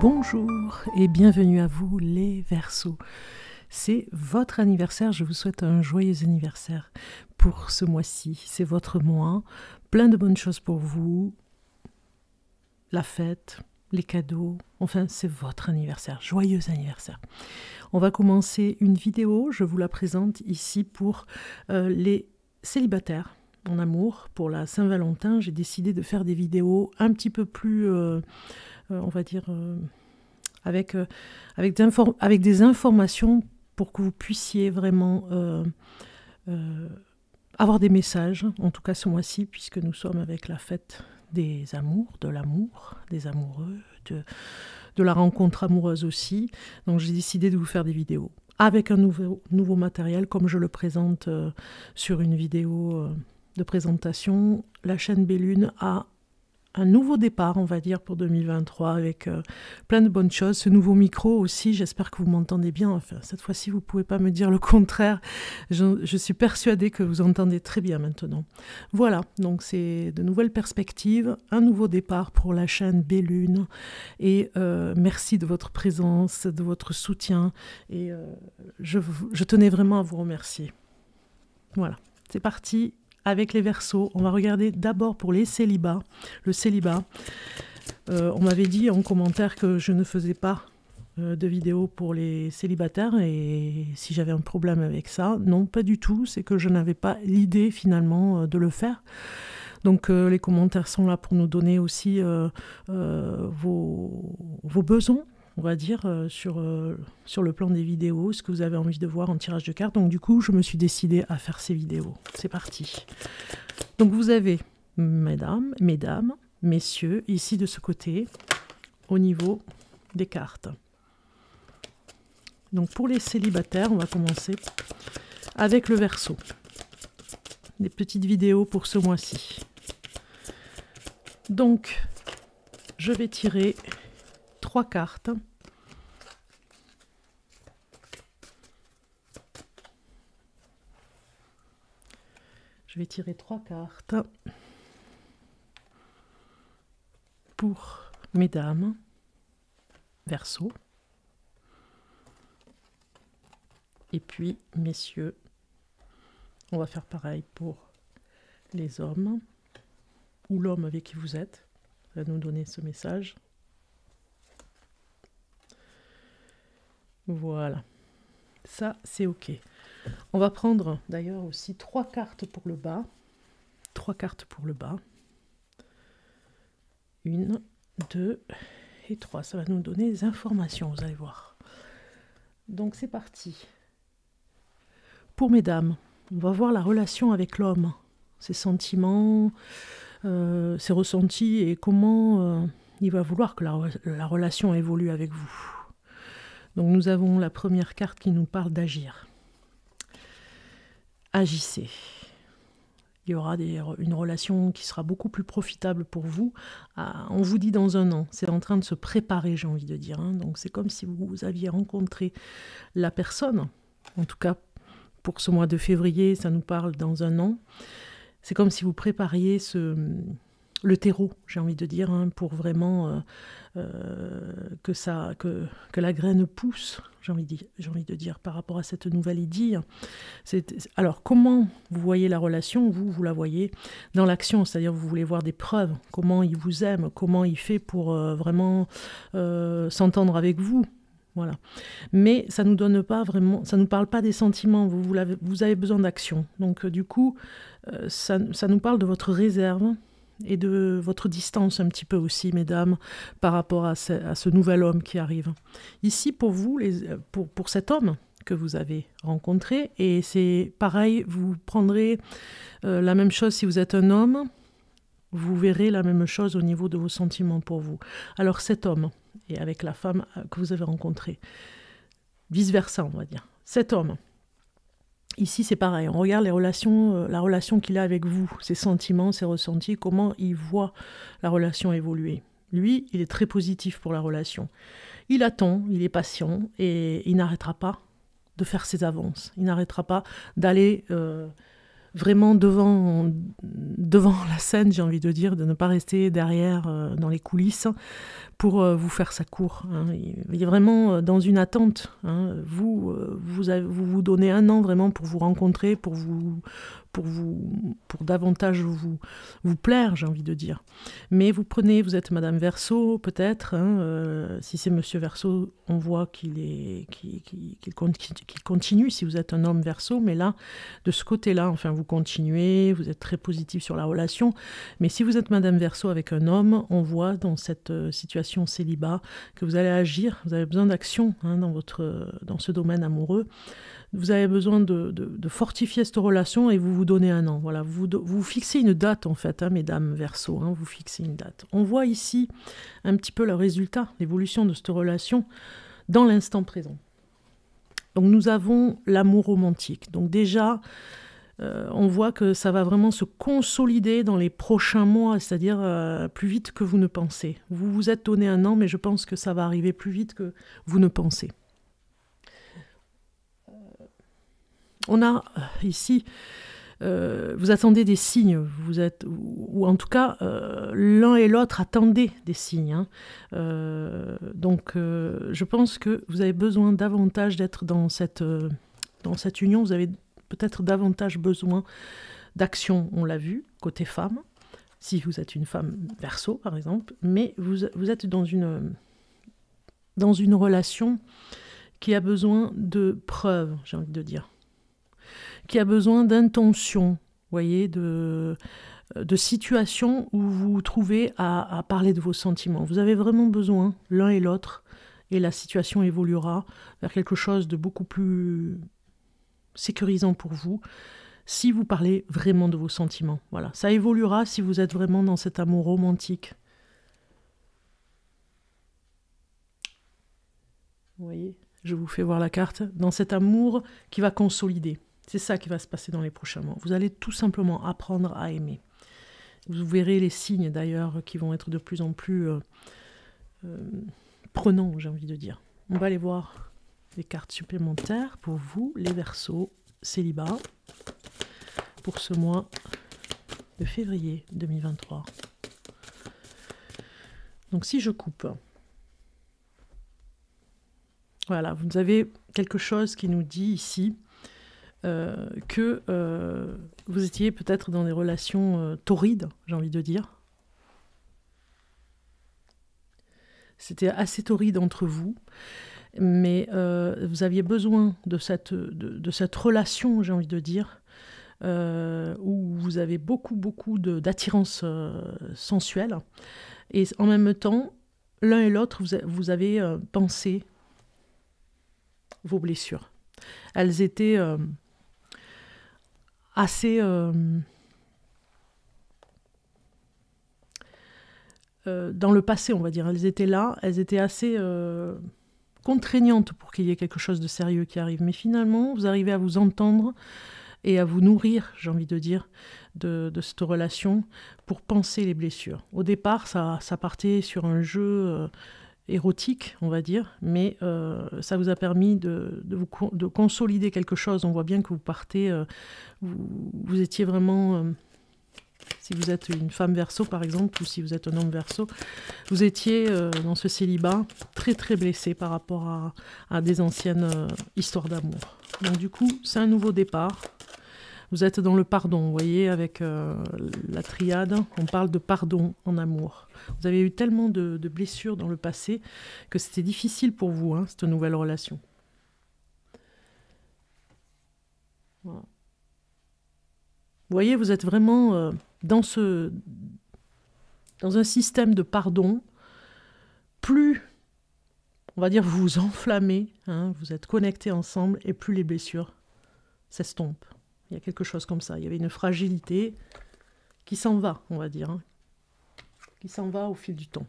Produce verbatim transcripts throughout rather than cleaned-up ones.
Bonjour et bienvenue à vous les Verseaux. C'est votre anniversaire, je vous souhaite un joyeux anniversaire pour ce mois-ci. C'est votre mois, plein de bonnes choses pour vous, la fête, les cadeaux, enfin c'est votre anniversaire, joyeux anniversaire. On va commencer une vidéo, je vous la présente ici pour euh, les célibataires en amour. Pour la Saint-Valentin, j'ai décidé de faire des vidéos un petit peu plus... Euh, Euh, on va dire, euh, avec, euh, avec, avec des informations pour que vous puissiez vraiment euh, euh, avoir des messages, en tout cas ce mois-ci, puisque nous sommes avec la fête des amours, de l'amour, des amoureux, de, de la rencontre amoureuse aussi. Donc j'ai décidé de vous faire des vidéos avec un nouveau, nouveau matériel, comme je le présente euh, sur une vidéo euh, de présentation. La chaîne Bellune a un nouveau départ, on va dire, pour deux mille vingt-trois, avec euh, plein de bonnes choses. Ce nouveau micro aussi, j'espère que vous m'entendez bien. Enfin, cette fois-ci, vous ne pouvez pas me dire le contraire. Je, je suis persuadée que vous entendez très bien maintenant. Voilà, donc c'est de nouvelles perspectives, un nouveau départ pour la chaîne Bellune. Et euh, merci de votre présence, de votre soutien. Et euh, je, je tenais vraiment à vous remercier. Voilà, c'est parti. Avec les Verseaux, on va regarder d'abord pour les célibats. Le célibat, euh, on m'avait dit en commentaire que je ne faisais pas euh, de vidéo pour les célibataires et si j'avais un problème avec ça, non, pas du tout. C'est que je n'avais pas l'idée finalement euh, de le faire. Donc euh, les commentaires sont là pour nous donner aussi euh, euh, vos, vos besoins, on va dire, euh, sur, euh, sur le plan des vidéos, ce que vous avez envie de voir en tirage de cartes. Donc du coup, je me suis décidée à faire ces vidéos. C'est parti. Donc vous avez, mesdames, mesdames, messieurs, ici de ce côté, au niveau des cartes. Donc pour les célibataires, on va commencer avec le Verseau. Des petites vidéos pour ce mois-ci. Donc, je vais tirer trois cartes. Je vais tirer trois cartes pour mesdames, Verseau. Et puis, messieurs, on va faire pareil pour les hommes ou l'homme avec qui vous êtes. Ça va nous donner ce message. Voilà, ça c'est ok. On va prendre d'ailleurs aussi trois cartes pour le bas. Trois cartes pour le bas. Une, deux et trois. Ça va nous donner des informations, vous allez voir. Donc c'est parti. Pour mesdames, on va voir la relation avec l'homme. Ses sentiments, euh, ses ressentis et comment euh, il va vouloir que la, la relation évolue avec vous. Donc nous avons la première carte qui nous parle d'agir. Agissez. Il y aura des, une relation qui sera beaucoup plus profitable pour vous. Ah, on vous dit dans un an. C'est en train de se préparer, j'ai envie de dire. Hein. Donc c'est comme si vous aviez rencontré la personne. En tout cas, pour ce mois de février, ça nous parle dans un an. C'est comme si vous prépariez ce... le terreau, j'ai envie de dire, hein, pour vraiment euh, euh, que, ça, que, que la graine pousse, j'ai envie, de, j'ai envie de dire, par rapport à cette nouvelle idylle. C'est, alors, comment vous voyez la relation? Vous, vous la voyez dans l'action, c'est-à-dire vous voulez voir des preuves, comment il vous aime, comment il fait pour euh, vraiment euh, s'entendre avec vous. Voilà. Mais ça nous donne pas vraiment, ça nous parle pas des sentiments, vous, vous, l'avez, vous avez besoin d'action. Donc, euh, du coup, euh, ça, ça nous parle de votre réserve, et de votre distance un petit peu aussi, mesdames, par rapport à ce, à ce nouvel homme qui arrive. Ici, pour vous, les, pour, pour cet homme que vous avez rencontré, et c'est pareil, vous prendrez euh, la même chose si vous êtes un homme, vous verrez la même chose au niveau de vos sentiments pour vous. Alors cet homme, et avec la femme que vous avez rencontrée, vice-versa, on va dire. Cet homme, ici, c'est pareil, on regarde les relations, euh, la relation qu'il a avec vous, ses sentiments, ses ressentis, comment il voit la relation évoluer. Lui, il est très positif pour la relation. Il attend, il est patient et il n'arrêtera pas de faire ses avances. Il n'arrêtera pas d'aller euh, vraiment devant, devant la scène, j'ai envie de dire, de ne pas rester derrière euh, dans les coulisses pour euh, vous faire sa cour. Hein. Il est vraiment dans une attente. Hein. Vous, euh, vous, avez, vous vous donnez un an vraiment pour vous rencontrer, pour vous, pour vous, pour davantage vous, vous plaire, j'ai envie de dire. Mais vous prenez, vous êtes Madame Verseau, peut-être. Hein, euh, si c'est Monsieur Verseau, on voit qu'il est, qu'il, qu'il, qu'il continue. Si vous êtes un homme Verseau, mais là, de ce côté-là, enfin, vous continuez, vous êtes très positif sur la relation. Mais si vous êtes Madame Verseau avec un homme, on voit dans cette euh, situation célibat que vous allez agir, vous avez besoin d'action hein, dans, votre, dans ce domaine amoureux. Vous avez besoin de, de, de fortifier cette relation et vous vous donnez un an. Voilà, vous, vous fixez une date en fait, hein, mesdames Verseau, hein, vous fixez une date. On voit ici un petit peu le résultat, l'évolution de cette relation dans l'instant présent. Donc nous avons l'amour romantique. Donc déjà, euh, on voit que ça va vraiment se consolider dans les prochains mois, c'est-à-dire euh, plus vite que vous ne pensez. Vous vous êtes donné un an, mais je pense que ça va arriver plus vite que vous ne pensez. On a ici, euh, vous attendez des signes, vous êtes, ou, ou en tout cas, euh, l'un et l'autre attendez des signes. Hein. Euh, donc, euh, je pense que vous avez besoin davantage d'être dans cette, euh, dans cette union, vous avez peut-être davantage besoin d'action, on l'a vu, côté femme, si vous êtes une femme Verseau, par exemple, mais vous, vous êtes dans une, dans une relation qui a besoin de preuves, j'ai envie de dire. Qui a besoin d'intention, voyez, de, de situations où vous vous trouvez à, à parler de vos sentiments. Vous avez vraiment besoin, l'un et l'autre, et la situation évoluera vers quelque chose de beaucoup plus sécurisant pour vous, si vous parlez vraiment de vos sentiments. Voilà, ça évoluera si vous êtes vraiment dans cet amour romantique. Vous voyez, je vous fais voir la carte, dans cet amour qui va consolider. C'est ça qui va se passer dans les prochains mois. Vous allez tout simplement apprendre à aimer. Vous verrez les signes d'ailleurs qui vont être de plus en plus euh, euh, prenants, j'ai envie de dire. On va aller voir les cartes supplémentaires pour vous, les Verseaux célibat, pour ce mois de février deux mille vingt-trois. Donc si je coupe, voilà, vous avez quelque chose qui nous dit ici Euh, que euh, vous étiez peut-être dans des relations euh, torrides, j'ai envie de dire. C'était assez torride entre vous, mais euh, vous aviez besoin de cette, de, de cette relation, j'ai envie de dire, euh, où vous avez beaucoup, beaucoup d'attirance euh, sensuelle. Et en même temps, l'un et l'autre, vous, vous avez euh, pensé vos blessures. Elles étaient... Euh, assez euh, euh, dans le passé, on va dire. Elles étaient là, elles étaient assez euh, contraignantes pour qu'il y ait quelque chose de sérieux qui arrive. Mais finalement, vous arrivez à vous entendre et à vous nourrir, j'ai envie de dire, de, de cette relation pour penser les blessures. Au départ, ça, ça partait sur un jeu euh, érotique, on va dire, mais euh, ça vous a permis de, de, vous, de consolider quelque chose. On voit bien que vous partez, euh, vous, vous étiez vraiment, euh, si vous êtes une femme Verseau par exemple, ou si vous êtes un homme Verseau, vous étiez euh, dans ce célibat très très blessé par rapport à, à des anciennes euh, histoires d'amour. Donc du coup, c'est un nouveau départ. Vous êtes dans le pardon, vous voyez, avec euh, la triade, on parle de pardon en amour. Vous avez eu tellement de, de blessures dans le passé que c'était difficile pour vous, hein, cette nouvelle relation. Voilà. Vous voyez, vous êtes vraiment euh, dans, ce, dans un système de pardon. Plus, on va dire, vous vous enflammez, hein, vous êtes connectés ensemble, et plus les blessures s'estompent. Il y a quelque chose comme ça. Il y avait une fragilité qui s'en va, on va dire, hein, qui s'en va au fil du temps.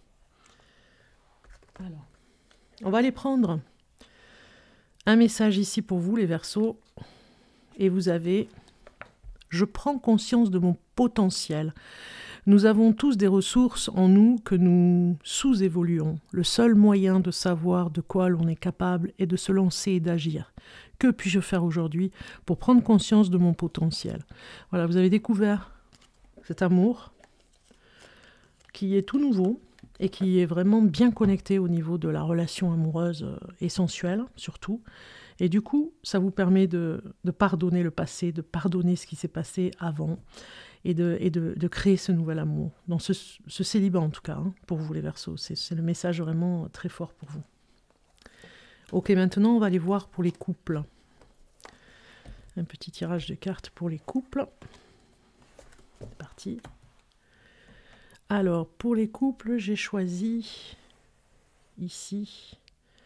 Alors, on va aller prendre un message ici pour vous, les Verseaux. Et vous avez « Je prends conscience de mon potentiel. Nous avons tous des ressources en nous que nous sous-évoluons. Le seul moyen de savoir de quoi l'on est capable est de se lancer et d'agir. Que puis-je faire aujourd'hui pour prendre conscience de mon potentiel? Voilà, vous avez découvert cet amour qui est tout nouveau et qui est vraiment bien connecté au niveau de la relation amoureuse et sensuelle, surtout. Et du coup, ça vous permet de, de pardonner le passé, de pardonner ce qui s'est passé avant et de, et de, de créer ce nouvel amour, dans ce, ce célibat en tout cas, hein, pour vous les Verseaux. C'est le message vraiment très fort pour vous. Ok, maintenant on va aller voir pour les couples. Un petit tirage de cartes pour les couples. C'est parti. Alors, pour les couples, j'ai choisi ici...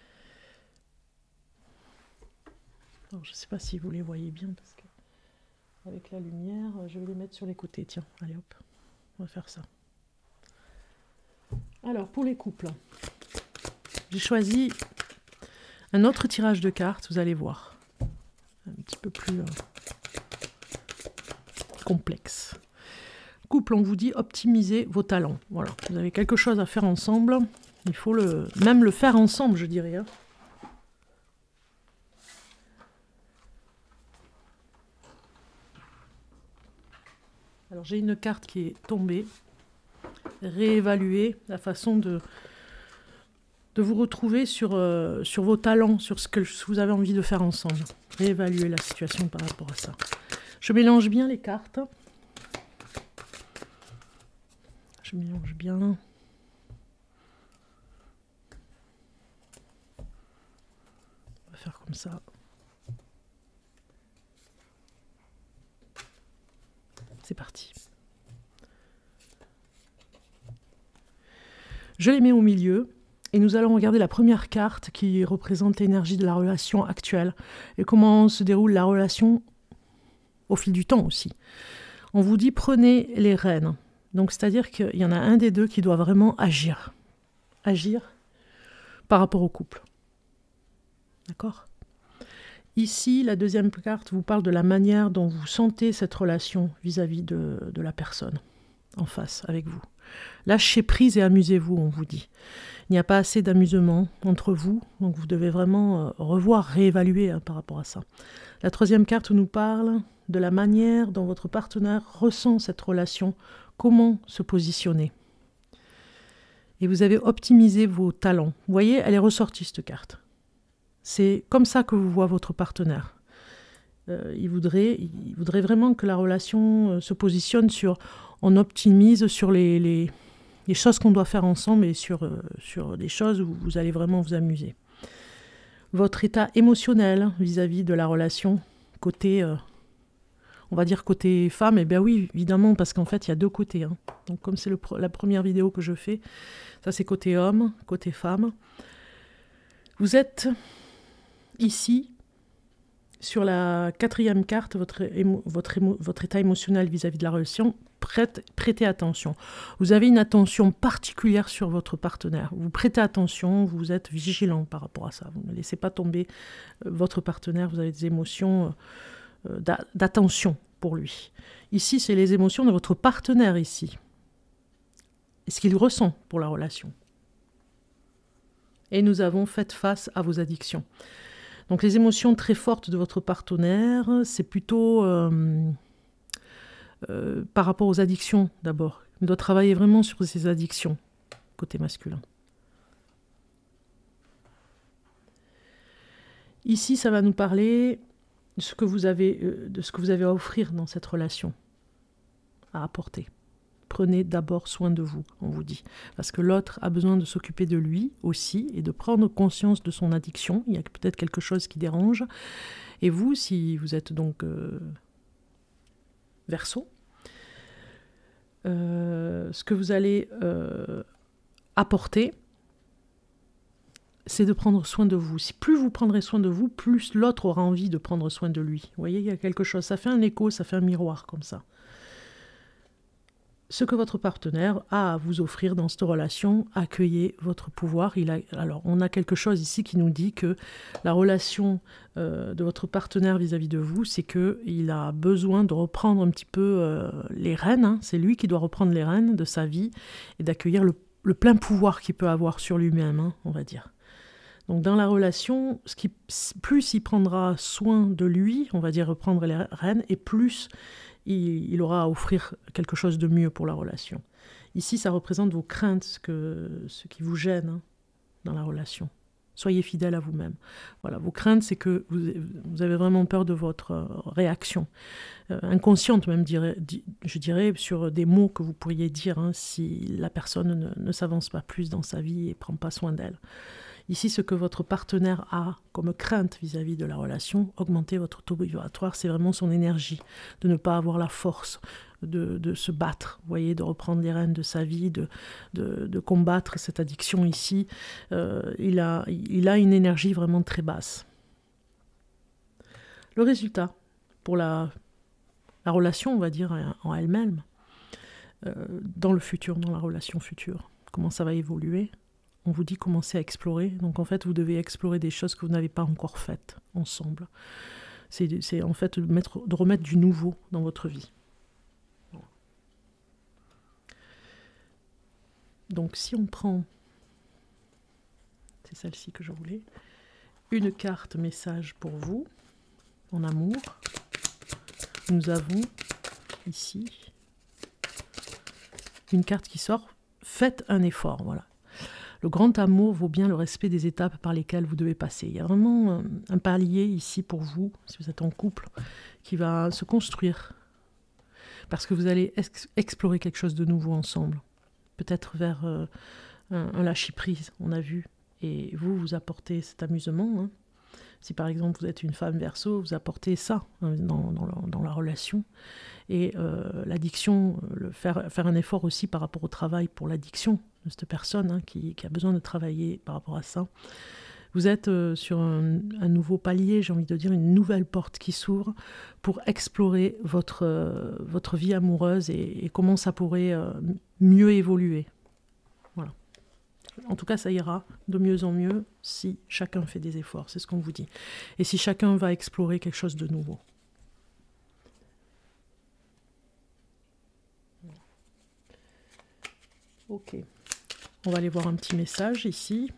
Alors, je ne sais pas si vous les voyez bien, parce que avec la lumière, je vais les mettre sur les côtés. Tiens, allez hop, on va faire ça. Alors, pour les couples, j'ai choisi un autre tirage de cartes, vous allez voir. Un petit peu plus euh, complexe. Couple, on vous dit optimisez vos talents. Voilà, vous avez quelque chose à faire ensemble. Il faut le, même le faire ensemble, je dirais. Hein. Alors j'ai une carte qui est tombée. Réévaluer la façon de, de vous retrouver sur, euh, sur vos talents, sur ce que vous avez envie de faire ensemble. Réévaluer la situation par rapport à ça. Je mélange bien les cartes. Je mélange bien. On va faire comme ça. C'est parti. Je les mets au milieu et nous allons regarder la première carte qui représente l'énergie de la relation actuelle et comment se déroule la relation au fil du temps aussi. On vous dit prenez les rênes. Donc c'est-à-dire qu'il y en a un des deux qui doit vraiment agir. Agir par rapport au couple. D'accord ? Ici, la deuxième carte vous parle de la manière dont vous sentez cette relation vis-à-vis de, de la personne en face avec vous. Lâchez prise et amusez-vous, on vous dit. Il n'y a pas assez d'amusement entre vous, donc vous devez vraiment euh, revoir, réévaluer hein, par rapport à ça. La troisième carte nous parle de la manière dont votre partenaire ressent cette relation, comment se positionner. Et vous avez optimisé vos talents. Vous voyez, elle est ressortie cette carte. C'est comme ça que vous voit votre partenaire. Euh, il, voudrait, il voudrait vraiment que la relation euh, se positionne sur... On optimise sur les, les, les choses qu'on doit faire ensemble et sur, euh, sur des choses où vous allez vraiment vous amuser. Votre état émotionnel vis-à-vis de la relation, côté... Euh, on va dire côté femme, eh bien oui, évidemment, parce qu'en fait, il y a deux côtés. Hein. Donc comme c'est la première vidéo que je fais, ça c'est côté homme, côté femme. Vous êtes... Ici, sur la quatrième carte, votre, émo, votre, émo, votre état émotionnel vis-à-vis de la relation, prête, prêtez attention. Vous avez une attention particulière sur votre partenaire. Vous prêtez attention, vous êtes vigilant par rapport à ça. Vous ne laissez pas tomber euh, votre partenaire, vous avez des émotions euh, d'attention pour lui. Ici, c'est les émotions de votre partenaire ici. Et ce qu'il ressent pour la relation. Et nous avons fait face à vos addictions. Donc les émotions très fortes de votre partenaire, c'est plutôt euh, euh, par rapport aux addictions d'abord. Il doit travailler vraiment sur ses addictions, côté masculin. Ici, ça va nous parler de ce que vous avez, euh, de ce que vous avez à offrir dans cette relation, à apporter. Prenez d'abord soin de vous, on vous dit. Parce que l'autre a besoin de s'occuper de lui aussi et de prendre conscience de son addiction. Il y a peut-être quelque chose qui dérange. Et vous, si vous êtes donc euh, Verseau, euh, ce que vous allez euh, apporter, c'est de prendre soin de vous. Si plus vous prendrez soin de vous, plus l'autre aura envie de prendre soin de lui. Vous voyez, il y a quelque chose. Ça fait un écho, ça fait un miroir comme ça. Ce que votre partenaire a à vous offrir dans cette relation, accueillez votre pouvoir. Il a, alors, on a quelque chose ici qui nous dit que la relation euh, de votre partenaire vis-à-vis de vous, c'est qu'il a besoin de reprendre un petit peu euh, les rênes. Hein. C'est lui qui doit reprendre les rênes de sa vie et d'accueillir le, le plein pouvoir qu'il peut avoir sur lui-même, hein, on va dire. Donc dans la relation, ce qui, plus il prendra soin de lui, on va dire reprendre les rênes, et plus il, il aura à offrir quelque chose de mieux pour la relation. Ici, ça représente vos craintes, ce, que, ce qui vous gêne hein, dans la relation. Soyez fidèle à vous-même. Voilà, vos craintes, c'est que vous, vous avez vraiment peur de votre euh, réaction. Euh, inconsciente même, dirais, di, je dirais, sur des mots que vous pourriez dire hein, si la personne ne, ne s'avance pas plus dans sa vie et ne prend pas soin d'elle. Ici, ce que votre partenaire a comme crainte vis-à-vis de la relation, augmenter votre taux vibratoire, c'est vraiment son énergie, de ne pas avoir la force de, de se battre, vous voyez, de reprendre les rênes de sa vie, de, de, de combattre cette addiction ici. Euh, il a, il a une énergie vraiment très basse. Le résultat, pour la, la relation, on va dire, en elle-même, euh, dans le futur, dans la relation future, comment ça va évoluer ? On vous dit commencez à explorer. Donc en fait, vous devez explorer des choses que vous n'avez pas encore faites ensemble. C'est en fait de, mettre, de remettre du nouveau dans votre vie. Donc si on prend, c'est celle-ci que je voulais, une carte message pour vous, en amour, nous avons ici une carte qui sort, faites un effort, voilà. Le grand amour vaut bien le respect des étapes par lesquelles vous devez passer. Il y a vraiment un palier ici pour vous, si vous êtes en couple, qui va se construire. Parce que vous allez ex explorer quelque chose de nouveau ensemble. Peut-être vers euh, un, un lâcher-prise, on a vu. Et vous, vous apportez cet amusement. Hein. Si par exemple vous êtes une femme Verseau, vous apportez ça hein, dans, dans, la, dans la relation. Et euh, l'addiction, le faire, faire un effort aussi par rapport au travail pour l'addiction de cette personne hein, qui, qui a besoin de travailler par rapport à ça. Vous êtes euh, sur un, un nouveau palier, j'ai envie de dire, une nouvelle porte qui s'ouvre pour explorer votre, euh, votre vie amoureuse et, et comment ça pourrait euh, mieux évoluer. Voilà. En tout cas, ça ira de mieux en mieux si chacun fait des efforts, c'est ce qu'on vous dit. Et si chacun va explorer quelque chose de nouveau. Ok. On va aller voir un petit message ici.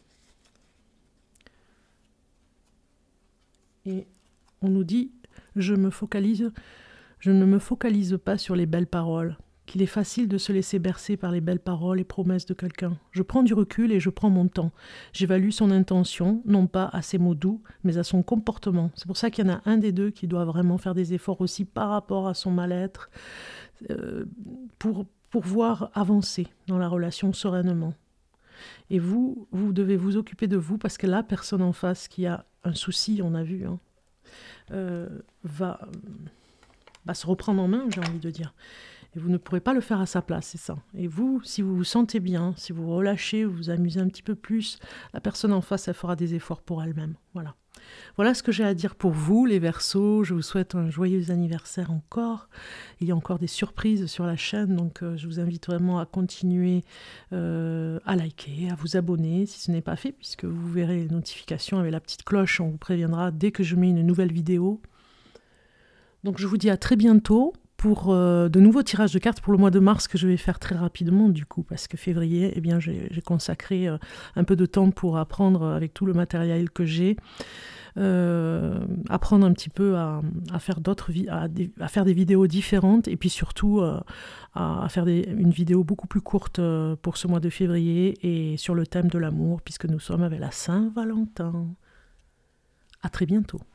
Et on nous dit, je me focalise, je ne me focalise pas sur les belles paroles, qu'il est facile de se laisser bercer par les belles paroles et promesses de quelqu'un. Je prends du recul et je prends mon temps. J'évalue son intention, non pas à ses mots doux, mais à son comportement. C'est pour ça qu'il y en a un des deux qui doit vraiment faire des efforts aussi par rapport à son mal-être, euh, pour pouvoir avancer dans la relation sereinement. Et vous, vous devez vous occuper de vous parce que la personne en face qui a un souci, on a vu, hein, euh, va, va se reprendre en main, j'ai envie de dire. Et vous ne pourrez pas le faire à sa place, c'est ça. Et vous, si vous vous sentez bien, si vous relâchez, vous vous amusez un petit peu plus, la personne en face, elle fera des efforts pour elle-même. Voilà. Voilà ce que j'ai à dire pour vous, les Verseaux. Je vous souhaite un joyeux anniversaire encore. Il y a encore des surprises sur la chaîne, donc euh, je vous invite vraiment à continuer euh, à liker, à vous abonner si ce n'est pas fait, puisque vous verrez les notifications avec la petite cloche. On vous préviendra dès que je mets une nouvelle vidéo. Donc je vous dis à très bientôt pour euh, de nouveaux tirages de cartes pour le mois de mars que je vais faire très rapidement du coup, parce que février, eh bien, j'ai consacré euh, un peu de temps pour apprendre avec tout le matériel que j'ai. Euh, apprendre un petit peu à, à faire d'autres à, à faire des vidéos différentes et puis surtout euh, à, à faire des, une vidéo beaucoup plus courte euh, pour ce mois de février et sur le thème de l'amour puisque nous sommes avec la Saint-Valentin. À très bientôt.